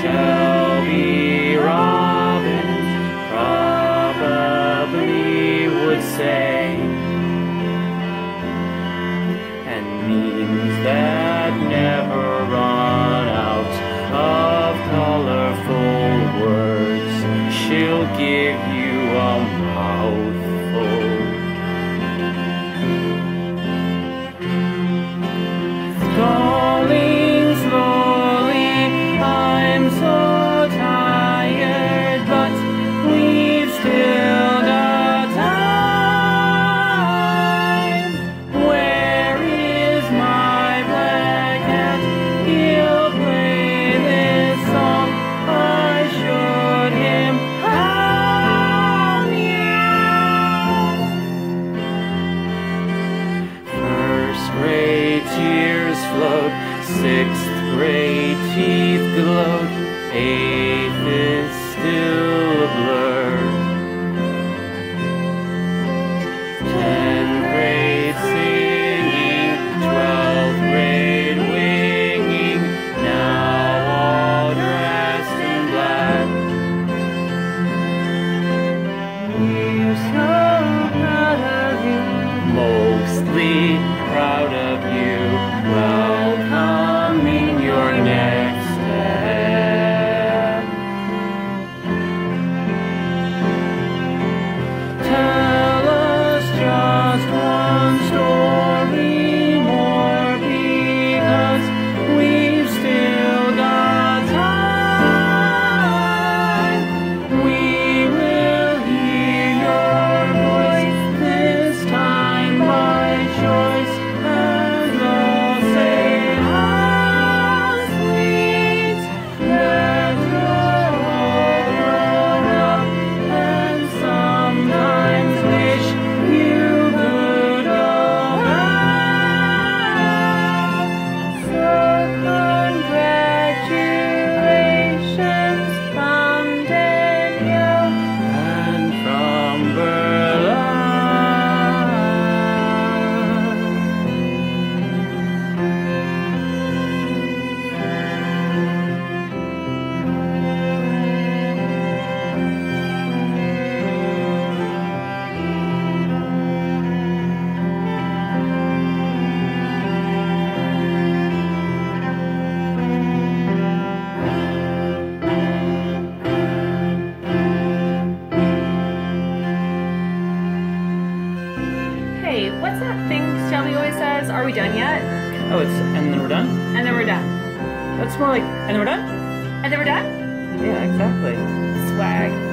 Shelby robins probably would say, and memes that never run out of colorful words. She'll give you a mouthful. Falling slowly, I'm so tired, but we've still got time. Where is my black cat? He'll play this song. I showed him how. First grade tears flowed, sixth grade teeth glowed, eighth is still a blur. 10th grade singing, 12th grade winging, now all dressed in black. We're so proud of you, mostly proud of you. Welcoming your next step. Tell us just one story more, because we've still got time. We will hear your voice, this time by choice, and we'll say how sweet that you're all grown up, and sometimes wish you could go back. So congratulations from Danielle and from Berlin. Hey, what's that thing Shelby always says? Are we done yet? Oh, it's and then we're done? And then we're done. That's more like and then we're done? And then we're done? Yeah, exactly. Swag.